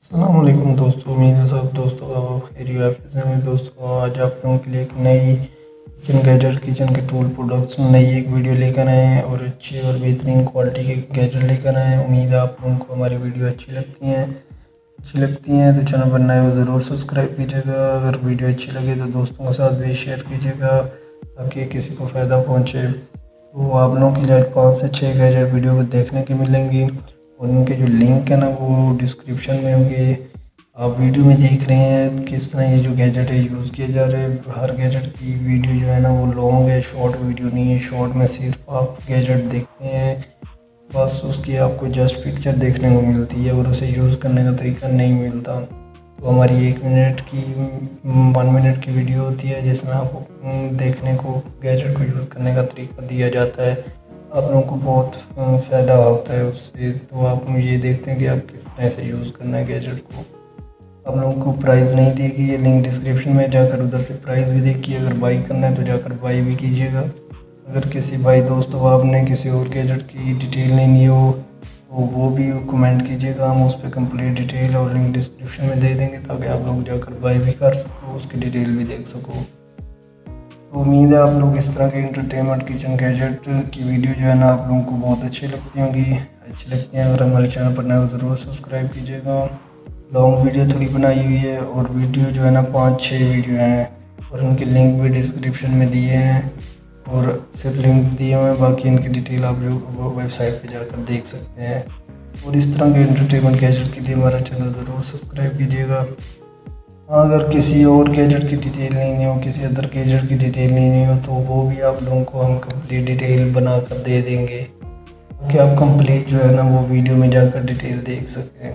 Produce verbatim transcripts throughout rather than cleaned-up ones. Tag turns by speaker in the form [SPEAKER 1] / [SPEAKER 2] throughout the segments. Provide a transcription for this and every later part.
[SPEAKER 1] अस्सलामुअलैकुम दोस्तों, मेरे सब दोस्तों आप खैरियत में। दोस्तों आज आप लोगों के लिए एक नई किचन गैजेट किचन के टूल प्रोडक्ट्स नई एक वीडियो लेकर आए हैं और अच्छी और बेहतरीन क्वालिटी के गैजेट लेकर आए हैं। उम्मीद है आप लोगों को हमारी वीडियो अच्छी लगती हैं अच्छी लगती हैं तो चैनल पर नए हो ज़रूर सब्सक्राइब कीजिएगा। अगर वीडियो अच्छी लगे तो दोस्तों के साथ भी शेयर कीजिएगा ताकि किसी को फ़ायदा पहुँचे। तो आप लोगों के लिए आज पाँच से छः गैजेट वीडियो को देखने के मिलेंगी और उनके जो लिंक है ना वो डिस्क्रिप्शन में होंगे। आप वीडियो में देख रहे हैं किस तरह ये जो गैजेट है यूज़ किए जा रहे हैं। हर गैजेट की वीडियो जो है ना वो लॉन्ग है, शॉर्ट वीडियो नहीं है। शॉर्ट में सिर्फ आप गैजेट देखते हैं, बस उसकी आपको जस्ट पिक्चर देखने को मिलती है और उसे यूज़ करने का तरीका नहीं मिलता। तो हमारी एक मिनट की वन मिनट की वीडियो होती है जिसमें आपको देखने को गैजेट को यूज़ करने का तरीका दिया जाता है। आप लोगों को बहुत फ़ायदा होता है उससे। तो आप ये देखते हैं कि आप किस तरह से यूज़ करना है गैजेट को। आप लोगों को प्राइस नहीं देगी, ये लिंक डिस्क्रिप्शन में जाकर उधर से प्राइस भी देखिए। अगर बाई करना है तो जाकर बाई भी कीजिएगा। अगर किसी भाई दोस्त अहबाब ने किसी और गैजेट की डिटेल नहीं ली हो तो वो भी कमेंट कीजिएगा, हम उस पर कंप्लीट डिटेल और लिंक डिस्क्रिप्शन में दे देंगे ताकि आप लोग जाकर बाई भी कर सको, उसकी डिटेल भी देख सको। तो उम्मीद है आप लोग इस तरह के इंटरटेनमेंट किचन गैजेट की वीडियो जो है ना आप लोगों को बहुत अच्छी लगती होंगी अच्छी लगती हैं अगर हमारे चैनल पर नए हो ज़रूर सब्सक्राइब कीजिएगा। लॉन्ग वीडियो थोड़ी बनाई हुई है और वीडियो जो है ना पाँच छः वीडियो हैं और उनके लिंक भी डिस्क्रिप्शन में दिए हैं और सिर्फ लिंक दिए हुए हैं, बाकी इनकी डिटेल आप जो वो वेबसाइट पे जाकर देख सकते हैं। और इस तरह के इंटरटेनमेंट गैजेट के लिए हमारा चैनल ज़रूर सब्सक्राइब कीजिएगा। अगर किसी और गैजेट की डिटेल नहीं हो, किसी अदर गैजेट की डिटेल नहीं हो तो वो भी आप लोगों को हम कंप्लीट डिटेल बना कर दे देंगे कि आप कंप्लीट जो है ना वो वीडियो में जाकर डिटेल देख सकें।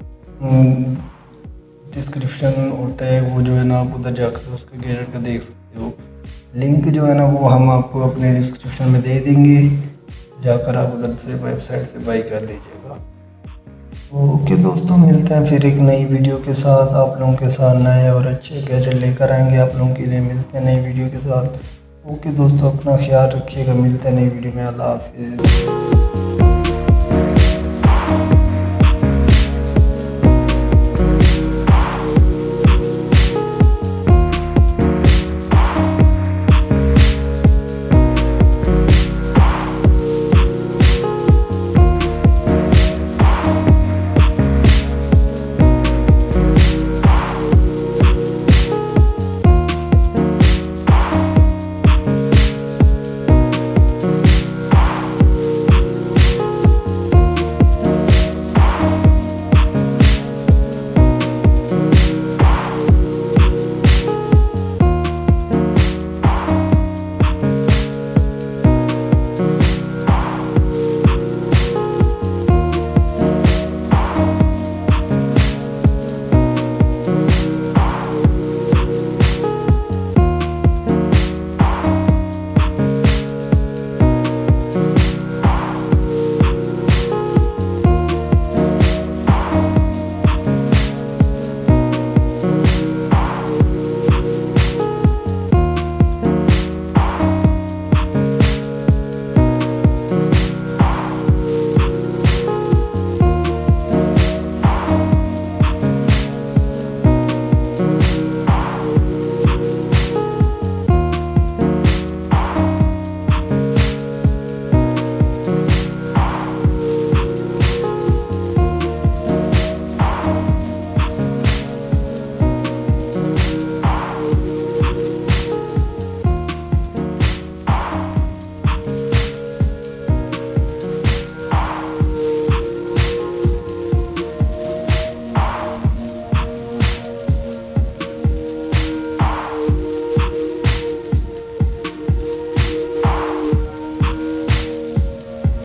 [SPEAKER 1] डिस्क्रिप्शन होता है वो जो है ना आप उधर जाकर उसके गैजेट का देख सकते हो। लिंक जो है ना वो हम आपको अपने डिस्क्रिप्शन में दे देंगे, जाकर आप उधर से वेबसाइट से बाई कर लीजिएगा। ओके दोस्तों, मिलते हैं फिर एक नई वीडियो के साथ। आप लोगों के साथ नए और अच्छे गैजेट लेकर आएंगे आप लोगों के लिए। मिलते हैं नई वीडियो के साथ। ओके दोस्तों, अपना ख्याल रखिएगा। मिलते हैं नई वीडियो में। अल्लाह हाफिज़।